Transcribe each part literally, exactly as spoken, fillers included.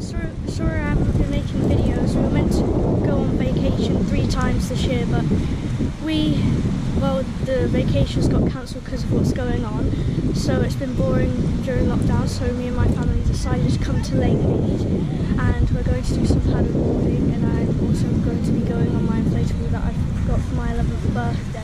sorry, sorry I haven't been making videos. We were meant to go on vacation three times this year, but we, well, the vacations got cancelled because of what's going on. So it's been boring during lockdown, so me and my family decided to come to Lake Mead, and we're going to do some paddleboarding, and I'm also going to be going on my inflatable that I got for my eleventh birthday.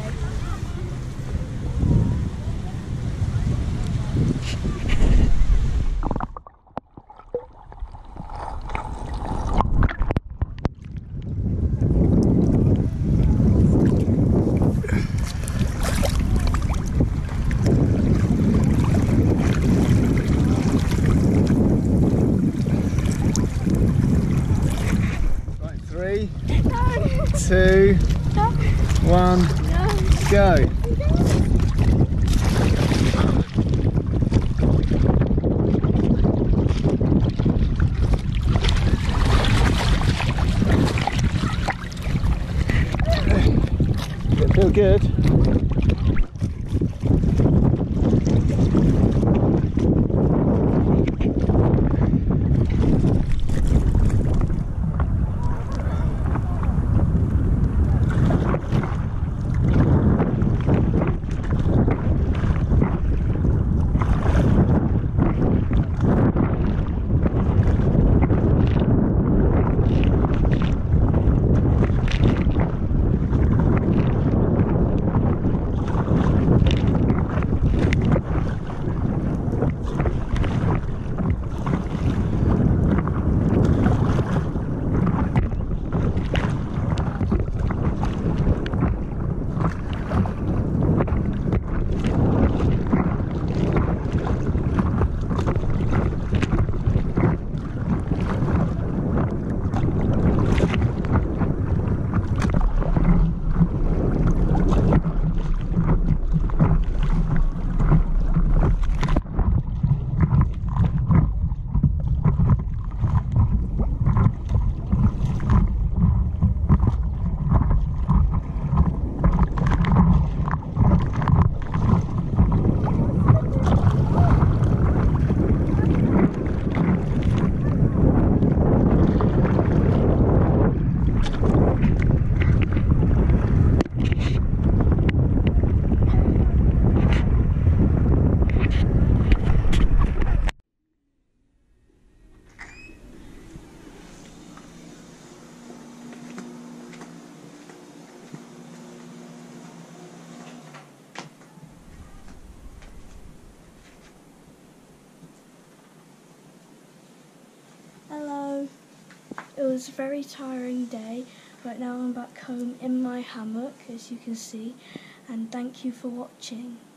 Three, No. two, No. one, No. go. Does it feel good? Hello. It was a very tiring day, but now I'm back home in my hammock, as you can see, and thank you for watching.